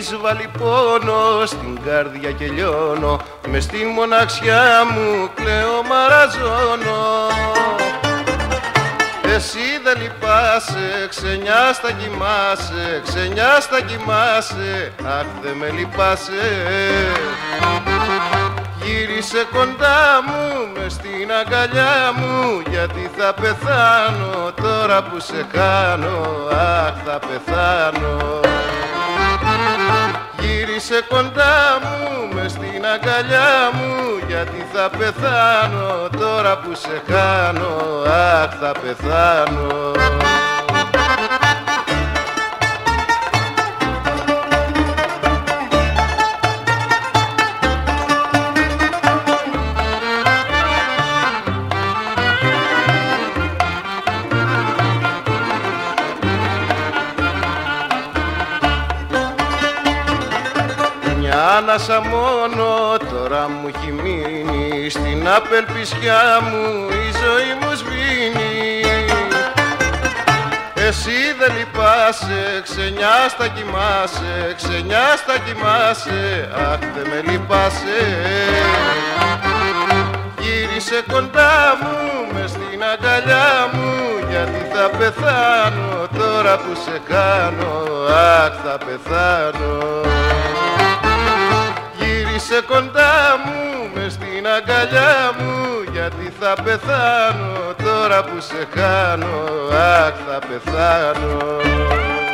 έχεις βάλει πόνο στην καρδιά και λιώνω, μες στην μοναξιά μου κλαίω μαραζώνω. Εσύ δεν λυπάσαι, ξενιάστα κοιμάσαι, ξενιάστα κοιμάσαι, αχ δε με λυπάσαι. Γύρισε κοντά μου μες στην αγκαλιά μου, γιατί θα πεθάνω τώρα που σε χάνω, αχ θα πεθάνω. Γύρισε κοντά μου μες στην αγκαλιά μου, γιατί θα πεθάνω τώρα που σε χάνω, αχ θα πεθάνω. Άνασα μόνο τώρα μου έχει μείνει, στην απελπισιά μου η ζωή μου σβήνει. Εσύ δεν λυπάσαι, ξενιάστα κοιμάσαι, ξενιάστα κοιμάσαι, αχ δε με λυπάσαι. Γύρισε κοντά μου μες στην αγκαλιά μου, γιατί θα πεθάνω τώρα που σε χάνω, αχ θα πεθάνω. Γύρισε κοντά μου μες στην αγκαλιά μου, γιατί θα πεθάνω τώρα που σε χάνω, αχ θα πεθάνω.